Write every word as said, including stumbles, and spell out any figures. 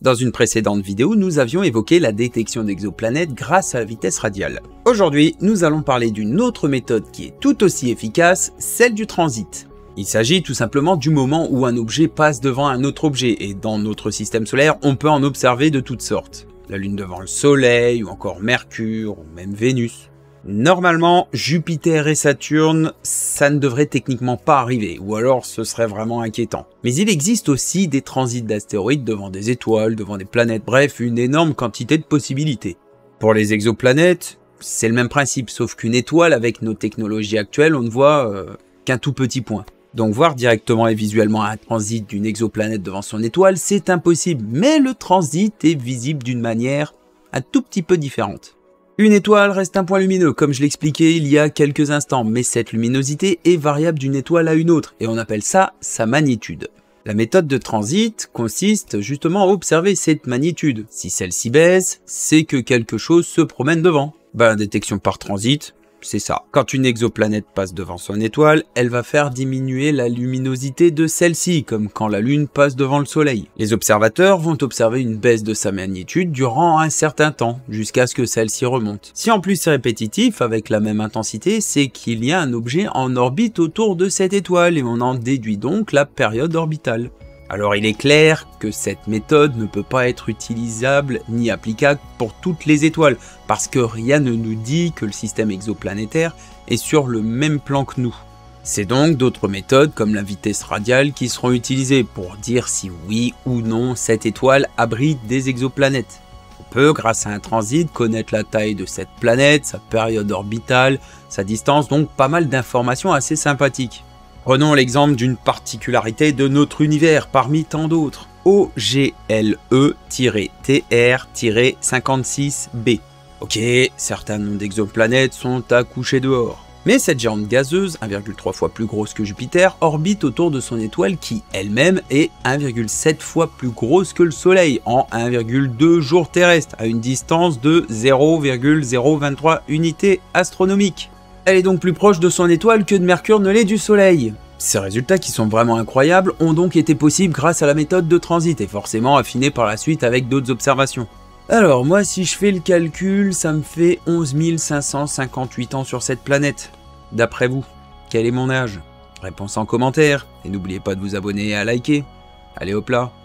Dans une précédente vidéo, nous avions évoqué la détection d'exoplanètes grâce à la vitesse radiale. Aujourd'hui, nous allons parler d'une autre méthode qui est tout aussi efficace, celle du transit. Il s'agit tout simplement du moment où un objet passe devant un autre objet, et dans notre système solaire, on peut en observer de toutes sortes. La Lune devant le Soleil, ou encore Mercure, ou même Vénus. Normalement, Jupiter et Saturne, ça ne devrait techniquement pas arriver, ou alors ce serait vraiment inquiétant. Mais il existe aussi des transits d'astéroïdes devant des étoiles, devant des planètes, bref, une énorme quantité de possibilités. Pour les exoplanètes, c'est le même principe, sauf qu'une étoile, avec nos technologies actuelles, on ne voit euh, qu'un tout petit point. Donc voir directement et visuellement un transit d'une exoplanète devant son étoile, c'est impossible, mais le transit est visible d'une manière un tout petit peu différente. Une étoile reste un point lumineux, comme je l'expliquais il y a quelques instants, mais cette luminosité est variable d'une étoile à une autre, et on appelle ça sa magnitude. La méthode de transit consiste justement à observer cette magnitude. Si celle-ci baisse, c'est que quelque chose se promène devant. Ben, détection par transit, c'est ça. Quand une exoplanète passe devant son étoile, elle va faire diminuer la luminosité de celle-ci, comme quand la Lune passe devant le Soleil. Les observateurs vont observer une baisse de sa magnitude durant un certain temps, jusqu'à ce que celle-ci remonte. Si en plus c'est répétitif, avec la même intensité, c'est qu'il y a un objet en orbite autour de cette étoile, et on en déduit donc la période orbitale. Alors il est clair que cette méthode ne peut pas être utilisable ni applicable pour toutes les étoiles, parce que rien ne nous dit que le système exoplanétaire est sur le même plan que nous. C'est donc d'autres méthodes comme la vitesse radiale qui seront utilisées pour dire si oui ou non cette étoile abrite des exoplanètes. On peut, grâce à un transit, connaître la taille de cette planète, sa période orbitale, sa distance, donc pas mal d'informations assez sympathiques. Prenons l'exemple d'une particularité de notre univers parmi tant d'autres. O G L E T R cinquante-six b. Ok, certains noms d'exoplanètes sont à coucher dehors. Mais cette géante gazeuse, un virgule trois fois plus grosse que Jupiter, orbite autour de son étoile qui, elle-même, est un virgule sept fois plus grosse que le Soleil, en un virgule deux jours terrestres, à une distance de zéro virgule zéro vingt-trois unités astronomiques. Elle est donc plus proche de son étoile que de Mercure ne l'est du Soleil. Ces résultats, qui sont vraiment incroyables, ont donc été possibles grâce à la méthode de transit et forcément affinés par la suite avec d'autres observations. Alors moi, si je fais le calcul, ça me fait onze mille cinq cent cinquante-huit ans sur cette planète. D'après vous, quel est mon âge? Réponse en commentaire, et n'oubliez pas de vous abonner et à liker. Allez hop là.